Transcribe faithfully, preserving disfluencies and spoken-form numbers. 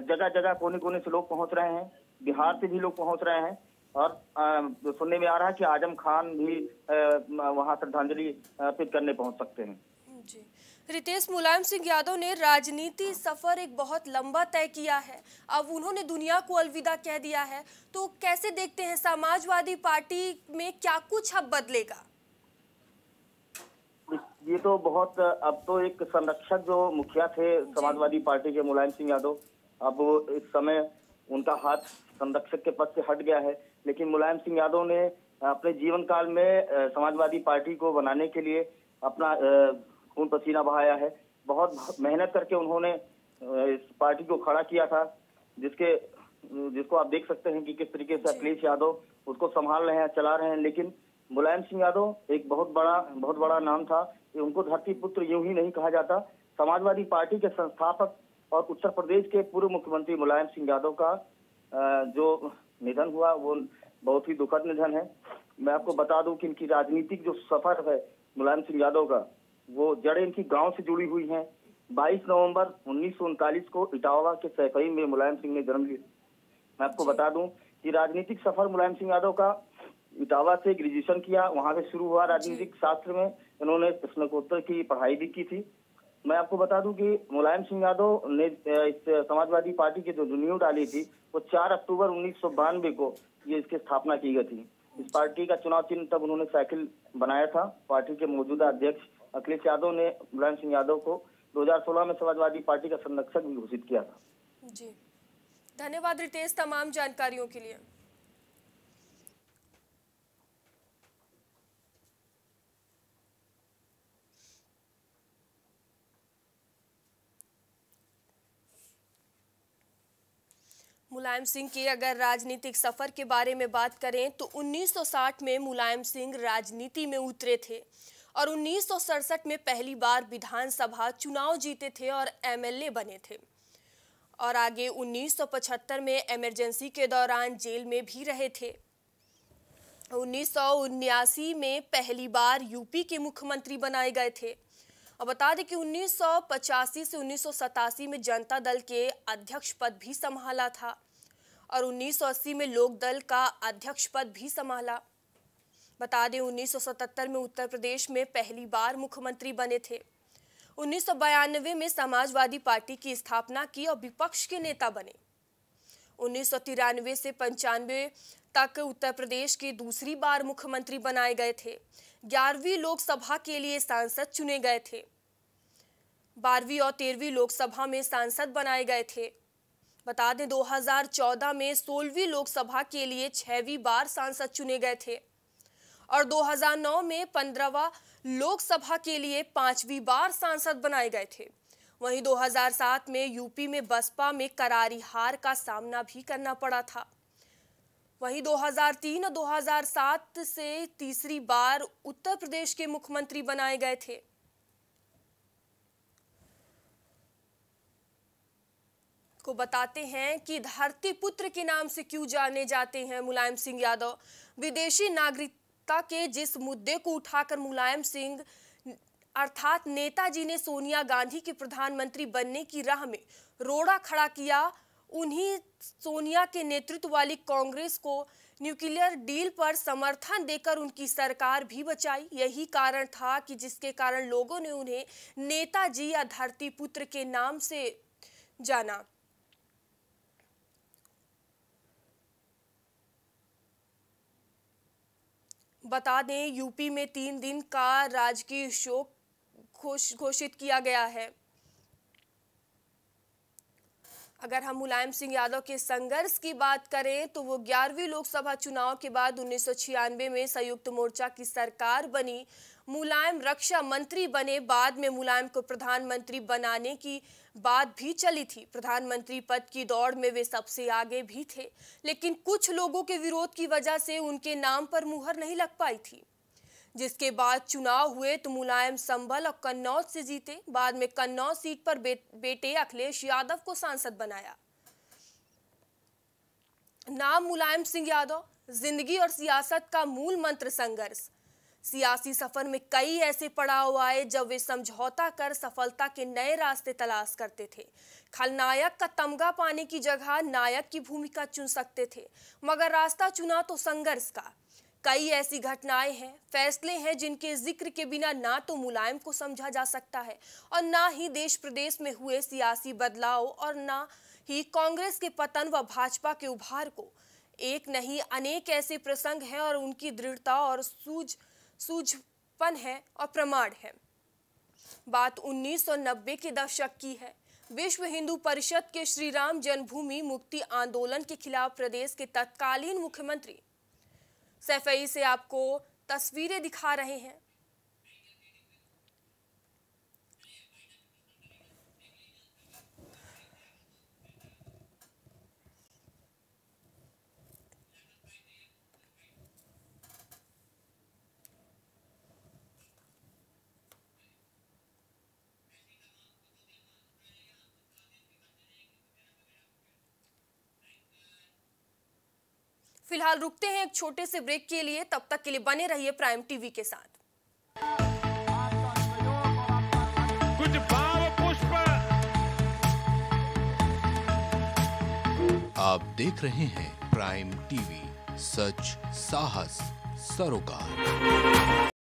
जगह जगह कोने कोने से लोग पहुंच रहे हैं, बिहार से भी लोग पहुंच रहे हैं और आ, सुनने में आ रहा है कि आजम खान भी वहां श्रद्धांजलि अर्पित करने पहुंच सकते हैं। जी रितेश, मुलायम सिंह यादव ने राजनीति सफर एक बहुत लंबा तय किया है, अब उन्होंने दुनिया को अलविदा कह दिया है, तो कैसे देखते हैं समाजवादी पार्टी में क्या कुछ अब बदलेगा? ये तो बहुत, अब तो एक संरक्षक जो मुखिया थे समाजवादी पार्टी के मुलायम सिंह यादव, अब इस समय उनका हाथ संरक्षक के पद से हट गया है। लेकिन मुलायम सिंह यादव ने अपने जीवन काल में समाजवादी पार्टी को बनाने के लिए अपना खून पसीना बहाया है। बहुत मेहनत करके उन्होंने इस पार्टी को खड़ा किया था, जिसके जिसको आप देख सकते हैं कि किस तरीके से अखिलेश यादव उसको संभाल रहे हैं, चला रहे हैं। लेकिन मुलायम सिंह यादव एक बहुत बड़ा बहुत बड़ा नाम था, उनको धरती पुत्र यूं ही नहीं कहा जाता। समाजवादी पार्टी के संस्थापक और उत्तर प्रदेश के पूर्व मुख्यमंत्री मुलायम सिंह यादव का जो निधन हुआ वो बहुत ही दुखद निधन है। मैं आपको बता दूं कि इनकी राजनीतिक जो सफर है मुलायम सिंह यादव का, वो जड़ें इनकी गांव से जुड़ी हुई हैं। बाईस नवंबर उन्नीस सौ उनतालीस को इटावा के सैफई में मुलायम सिंह ने जन्म लिया। मैं आपको बता दूं कि राजनीतिक सफर मुलायम सिंह यादव का इटावा से ग्रेजुएशन किया, वहां से शुरू हुआ राजनीतिक शास्त्र में। इन्होंने स्नातकोत्तर की पढ़ाई भी की थी। मैं आपको बता दूं कि मुलायम सिंह यादव ने इस समाजवादी पार्टी की जो नींव डाली थी वो चार अक्टूबर उन्नीस सौ बानवे को ये इसकी स्थापना की गई थी। इस पार्टी का चुनाव चिन्ह तब उन्होंने साइकिल बनाया था। पार्टी के मौजूदा अध्यक्ष अखिलेश यादव ने मुलायम सिंह यादव को दो हज़ार सोलह में समाजवादी पार्टी का संरक्षक भी घोषित किया था। जी धन्यवाद रितेश तमाम जानकारियों के लिए। मुलायम सिंह के अगर राजनीतिक सफर के बारे में बात करें तो उन्नीस सौ साठ में मुलायम सिंह राजनीति में उतरे थे और उन्नीस सौ सड़सठ में पहली बार विधानसभा चुनाव जीते थे और एमएलए बने थे और आगे उन्नीस सौ पचहत्तर में इमरजेंसी के दौरान जेल में भी रहे थे। उन्नीस सौ उन्यासी में पहली बार यूपी के मुख्यमंत्री बनाए गए थे और बता दें कि उन्नीस सौ पचासी से उन्नीस सौ सतासी में जनता दल के अध्यक्ष पद भी संभाला था और उन्नीस सौ अस्सी में लोक दल का अध्यक्ष पद भी संभाला। बता दें उन्नीस सौ सतहत्तर में उत्तर प्रदेश में पहली बार मुख्यमंत्री बने थे। उन्नीस सौ बयानवे में समाजवादी पार्टी की स्थापना की और विपक्ष के नेता बने। उन्नीस सौ तिरानवे से पंचानवे तक उत्तर प्रदेश के दूसरी बार मुख्यमंत्री बनाए गए थे। ग्यारहवीं लोकसभा के लिए सांसद चुने गए थे। बारहवीं और तेरहवीं लोकसभा में सांसद बनाए गए थे। बता दें दो हज़ार चौदह में सोलहवीं लोकसभा के लिए छहवीं बार सांसद चुने गए थे और दो हज़ार नौ में पंद्रहवां लोकसभा के लिए पांचवी बार सांसद बनाए गए थे। वहीं दो हज़ार सात में यूपी में बसपा में करारी हार का सामना भी करना पड़ा था। वहीं दो हज़ार तीन और दो हज़ार सात से तीसरी बार उत्तर प्रदेश के मुख्यमंत्री बनाए गए थे। को बताते हैं कि धरती पुत्र के नाम से क्यों जाने जाते हैं मुलायम सिंह यादव। विदेशी नागरिकता के जिस मुद्दे को उठाकर मुलायम सिंह अर्थात नेताजी ने सोनिया गांधी के प्रधानमंत्री बनने की राह में रोड़ा खड़ा किया, उन्हीं सोनिया के नेतृत्व वाली कांग्रेस को न्यूक्लियर डील पर समर्थन देकर उनकी सरकार भी बचाई। यही कारण था कि जिसके कारण लोगों ने उन्हें नेताजी या धरती पुत्र के नाम से जाना। बता दें यूपी में तीन दिन का राजकीय शोक घोषित किया गया है। अगर हम मुलायम सिंह यादव के संघर्ष की बात करें तो वो ग्यारहवीं लोकसभा चुनाव के बाद उन्नीस सौ छियानवे में संयुक्त मोर्चा की सरकार बनी। मुलायम रक्षा मंत्री बने। बाद में मुलायम को प्रधानमंत्री बनाने की बात भी चली थी। प्रधानमंत्री पद की दौड़ में वे सबसे आगे भी थे, लेकिन कुछ लोगों के विरोध की वजह से उनके नाम पर मुहर नहीं लग पाई थी। जिसके बाद चुनाव हुए तो मुलायम संभल और कन्नौज से जीते। बाद में कन्नौज सीट पर बे, बेटे अखिलेश यादव को सांसद बनाया। नाम मुलायम सिंह यादव, जिंदगी और सियासत का मूल मंत्र संघर्ष। सियासी सफर में कई ऐसे पड़ाव आए जब वे समझौता कर सफलता के नए रास्ते तलाश करते थे। खलनायक का तमगा पाने की जगह नायक की भूमिका चुन सकते थे, मगर रास्ता चुना तो संघर्ष का। कई ऐसी घटनाएं हैं, फैसले हैं जिनके जिक्र के बिना ना तो मुलायम को समझा जा सकता है और ना ही देश प्रदेश में हुए सियासी बदलाव और ना ही कांग्रेस के पतन व भाजपा के उभार को। एक नहीं अनेक ऐसे प्रसंग हैं और उनकी दृढ़ता और सूझ सूझपन है और प्रमाण है। बात उन्नीस सौ नब्बे के दशक की है। विश्व हिंदू परिषद के श्री राम जन्मभूमि मुक्ति आंदोलन के खिलाफ प्रदेश के तत्कालीन मुख्यमंत्री सैफई से आपको तस्वीरें दिखा रहे हैं। फिलहाल रुकते हैं एक छोटे से ब्रेक के लिए, तब तक के लिए बने रहिए प्राइम टीवी के साथ। कुछ भाव पुष्प। आप देख रहे हैं प्राइम टीवी, सच साहस सरोकार।